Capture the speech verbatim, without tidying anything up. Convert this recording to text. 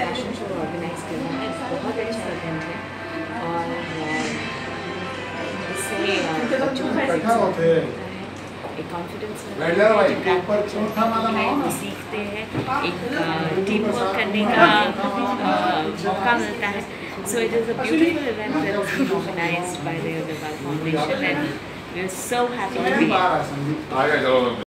Fashion show organise करना है, बहुत अच्छा इवेंट है और इससे बच्चों को एक कॉन्फिडेंस मिलता है, वो सीखते हैं, एक टीम वर्क करने का मौका मिलता है. So it is a beautiful event that is being organized by the Agarwal Foundation and we are so happy to be here.